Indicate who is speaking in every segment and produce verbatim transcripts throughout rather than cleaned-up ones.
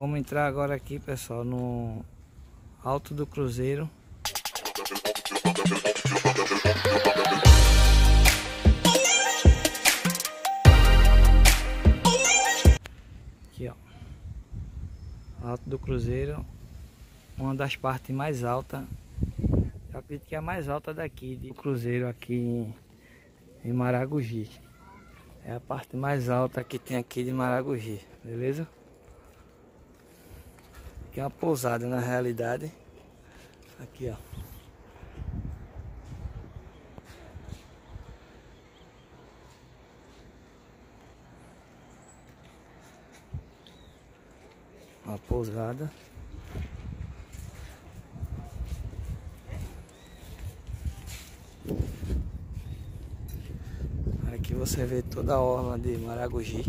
Speaker 1: Vamos entrar agora aqui, pessoal, no Alto do Cruzeiro. Aqui, ó. Alto do Cruzeiro, uma das partes mais altas. Eu acredito que é a mais alta daqui, de Cruzeiro, aqui em, em Maragogi. É a parte mais alta que tem aqui de Maragogi, beleza? Aqui é uma pousada na realidade. Aqui, ó. Uma pousada. Aqui você vê toda a orla de Maragogi.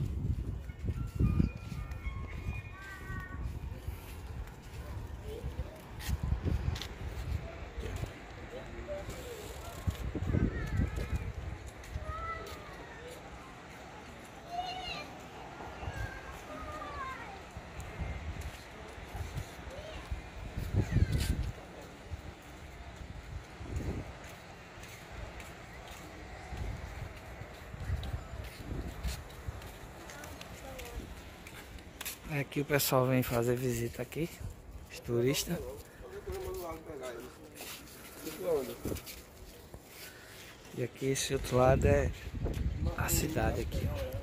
Speaker 1: Aqui o pessoal vem fazer visita aqui, os turistas. E aqui esse outro lado é a cidade aqui, ó.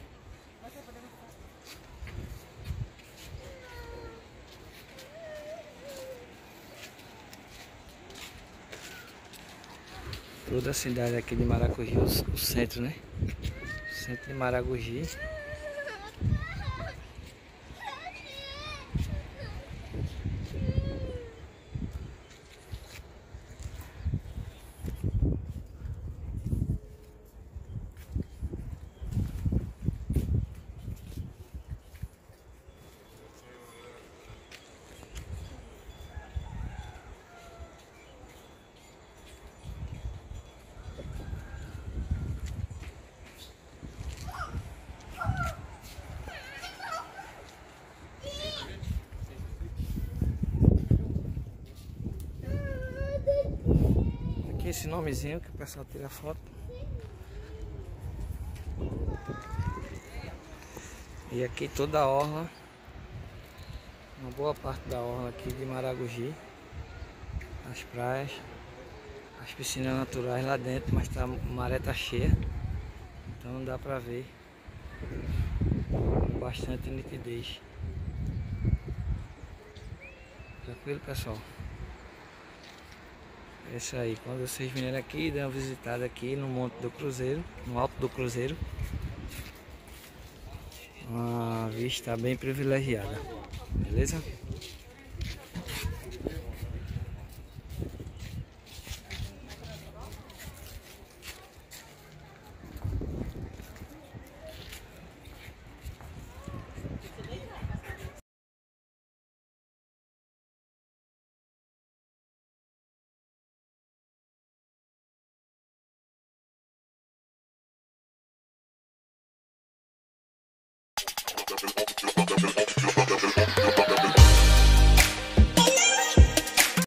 Speaker 1: Toda a cidade aqui de Maragogi, o, o centro, né? O centro de Maragogi. Esse nomezinho que o pessoal tira foto. E aqui toda a orla, uma boa parte da orla aqui de Maragogi, as praias, as piscinas naturais lá dentro, mas tá, a maré tá cheia, então não dá pra ver com bastante nitidez. Tranquilo, pessoal? É isso aí, quando vocês virem aqui, dêem uma visitada aqui no Monte do Cruzeiro, no Alto do Cruzeiro. Uma vista bem privilegiada, beleza?
Speaker 2: Thank you.